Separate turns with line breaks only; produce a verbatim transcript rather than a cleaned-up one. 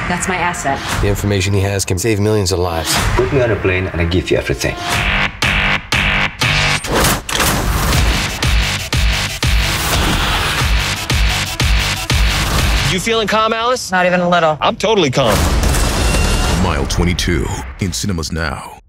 That's my asset.
The information he has can save millions of lives.
Put me on a plane and I give you everything.
You feeling calm, Alice?
Not even a little.
I'm totally calm.
Mile twenty-two in cinemas now.